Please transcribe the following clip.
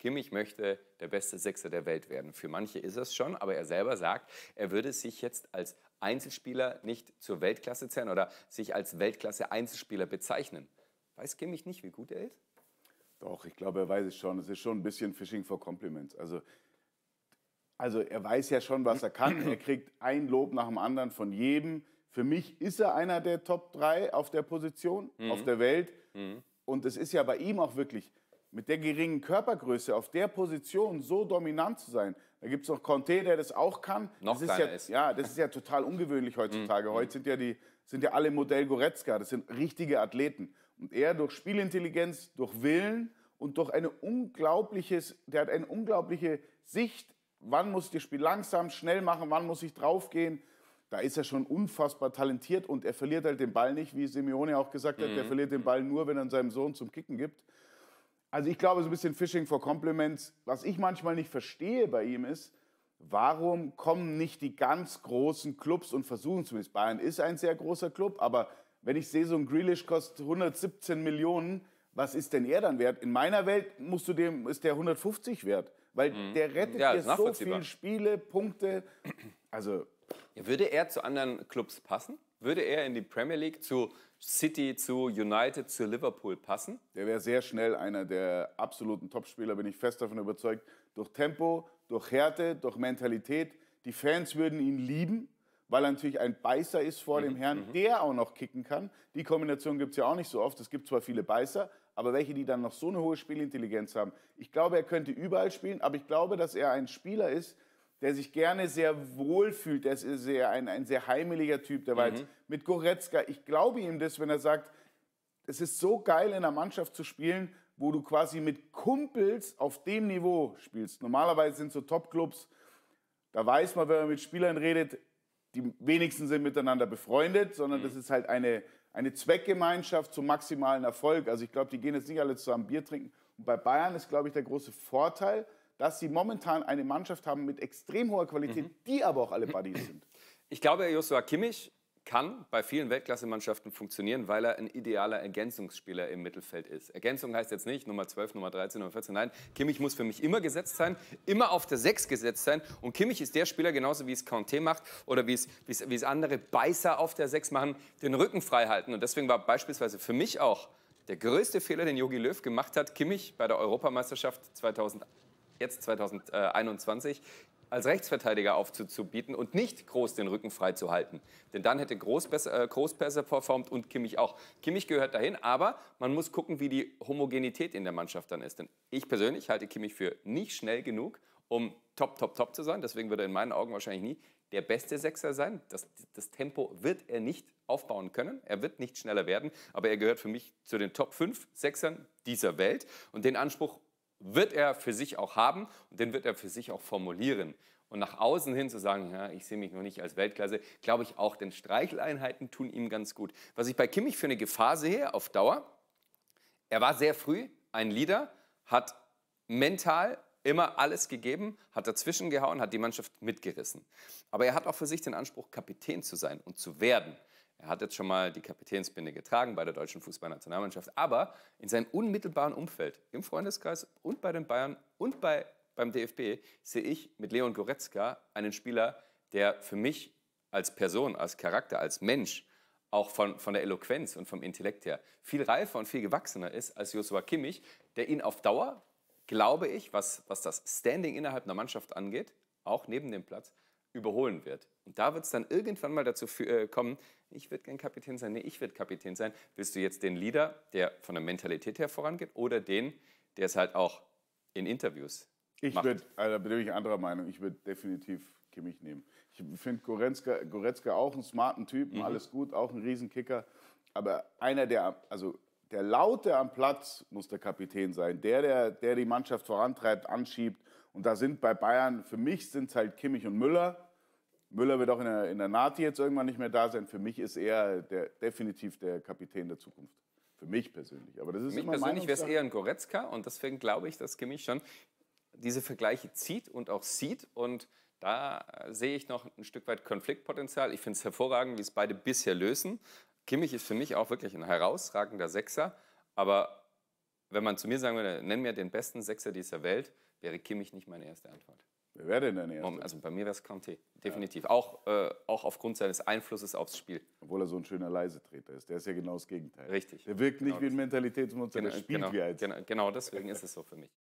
Kimmich möchte der beste Sechser der Welt werden. Für manche ist es schon, aber er selber sagt, er würde sich jetzt als Einzelspieler nicht zur Weltklasse zählen oder sich als Weltklasse-Einzelspieler bezeichnen. Weiß Kimmich nicht, wie gut er ist? Doch, ich glaube, er weiß es schon. Es ist schon ein bisschen Fishing for Compliments. Also er weiß ja schon, was er kann. Er kriegt ein Lob nach dem anderen von jedem. Für mich ist er einer der Top 3 auf der Position, auf der Welt. Und es ist ja bei ihm auch wirklich, mit der geringen Körpergröße auf der Position so dominant zu sein. Da gibt es noch Conte, der das auch kann. Noch das kleiner ist. Ja, das ist ja total ungewöhnlich heutzutage. Heute sind ja alle Modell Goretzka. Das sind richtige Athleten. Und er durch Spielintelligenz, durch Willen und durch der hat eine unglaubliche Sicht, wann muss ich das Spiel langsam, schnell machen, wann muss ich draufgehen. Da ist er schon unfassbar talentiert und er verliert halt den Ball nicht, wie Simeone auch gesagt hat. Er verliert den Ball nur, wenn er seinem Sohn zum Kicken gibt. Also ich glaube, so ein bisschen Fishing for Compliments. Was ich manchmal nicht verstehe bei ihm ist, warum kommen nicht die ganz großen Clubs und versuchen zumindest, Bayern ist ein sehr großer Club, aber wenn ich sehe, so ein Grealish kostet 117 Millionen, was ist denn er dann wert? In meiner Welt ist der 150 wert, weil der rettet dir so viele Spiele, Punkte. Also ja, würde er zu anderen Clubs passen? Würde er in die Premier League, zu City, zu United, zu Liverpool passen? Der wäre sehr schnell einer der absoluten Topspieler, bin ich fest davon überzeugt. Durch Tempo, durch Härte, durch Mentalität. Die Fans würden ihn lieben, weil er natürlich ein Beißer ist vor dem Herrn, der auch noch kicken kann. Die Kombination gibt es ja auch nicht so oft. Es gibt zwar viele Beißer, aber welche, die dann noch so eine hohe Spielintelligenz haben. Ich glaube, er könnte überall spielen, aber ich glaube, dass er ein Spieler ist, der sich gerne sehr wohl fühlt. Der ist ein sehr heimeliger Typ. Der war jetzt mit Goretzka. Ich glaube ihm das, wenn er sagt, es ist so geil, in einer Mannschaft zu spielen, wo du quasi mit Kumpels auf dem Niveau spielst. Normalerweise sind so Top-Clubs, da weiß man, wenn man mit Spielern redet, die wenigsten sind miteinander befreundet, sondern das ist halt eine Zweckgemeinschaft zum maximalen Erfolg. Also ich glaube, die gehen jetzt nicht alle zusammen Bier trinken. Und bei Bayern ist, glaube ich, der große Vorteil, dass sie momentan eine Mannschaft haben mit extrem hoher Qualität, die aber auch alle Buddies sind. Ich glaube, Joshua Kimmich kann bei vielen Weltklasse-Mannschaften funktionieren, weil er ein idealer Ergänzungsspieler im Mittelfeld ist. Ergänzung heißt jetzt nicht Nummer 12, Nummer 13, Nummer 14. Nein, Kimmich muss für mich immer gesetzt sein, immer auf der 6 gesetzt sein. Und Kimmich ist der Spieler, genauso wie es Kanté macht oder wie es andere Beißer auf der 6 machen, den Rücken frei halten. Und deswegen war beispielsweise für mich auch der größte Fehler, den Jogi Löw gemacht hat, Kimmich bei der Europameisterschaft 2021, als Rechtsverteidiger aufzubieten und nicht Groß den Rücken frei zu halten. Denn dann hätte Groß besser performt und Kimmich auch. Kimmich gehört dahin, aber man muss gucken, wie die Homogenität in der Mannschaft dann ist. Denn ich persönlich halte Kimmich für nicht schnell genug, um top zu sein. Deswegen wird er in meinen Augen wahrscheinlich nie der beste Sechser sein. Das Tempo wird er nicht aufbauen können. Er wird nicht schneller werden, aber er gehört für mich zu den Top 5 Sechsern dieser Welt. Und den Anspruch wird er für sich auch haben und den wird er für sich auch formulieren. Und nach außen hin zu sagen, ja, ich sehe mich noch nicht als Weltklasse, glaube ich auch, denn Streicheleinheiten tun ihm ganz gut. Was ich bei Kimmich für eine Gefahr sehe auf Dauer, er war sehr früh ein Leader, hat mental immer alles gegeben, hat dazwischen gehauen, hat die Mannschaft mitgerissen. Aber er hat auch für sich den Anspruch, Kapitän zu sein und zu werden. Er hat jetzt schon mal die Kapitänsbinde getragen bei der deutschen Fußballnationalmannschaft, aber in seinem unmittelbaren Umfeld, im Freundeskreis und bei den Bayern und beim DFB, sehe ich mit Leon Goretzka einen Spieler, der für mich als Person, als Charakter, als Mensch, auch von der Eloquenz und vom Intellekt her, viel reifer und viel gewachsener ist als Joshua Kimmich, der ihn auf Dauer, glaube ich, was das Standing innerhalb einer Mannschaft angeht, auch neben dem Platz, überholen wird. Und da wird es dann irgendwann mal dazu kommen, ich würde gern Kapitän sein, nee, ich würde Kapitän sein. Willst du jetzt den Leader, der von der Mentalität her vorangeht, oder den, der es halt auch in Interviews macht? Da bin ich anderer Meinung. Ich würde definitiv Kimmich nehmen. Ich finde Goretzka auch einen smarten Typen, alles gut, auch ein Riesenkicker. Aber einer, der Laute am Platz muss der Kapitän sein. Der die Mannschaft vorantreibt, anschiebt. Und da sind bei Bayern, für mich sind es halt Kimmich und Müller. Müller wird auch in der Nati jetzt irgendwann nicht mehr da sein. Für mich ist er definitiv der Kapitän der Zukunft. Für mich persönlich. Aber das ist für mich immer persönlich wäre es eher ein Goretzka. Und deswegen glaube ich, dass Kimmich schon diese Vergleiche zieht und auch sieht. Und da sehe ich noch ein Stück weit Konfliktpotenzial. Ich finde es hervorragend, wie es beide bisher lösen. Kimmich ist für mich auch wirklich ein herausragender Sechser. Aber wenn man zu mir sagen würde, nenn mir den besten Sechser dieser Welt, wäre Kimmich nicht meine erste Antwort. Wer wäre denn dein erster? Also bei mir wäre es Kanté, definitiv. Ja. Auch aufgrund seines Einflusses aufs Spiel. Obwohl er so ein schöner Leisetreter ist. Der ist ja genau das Gegenteil. Richtig. Der wirkt nicht genau wie ein Mentalitätsmonster, der spielt wie eins. Genau deswegen ist es so für mich.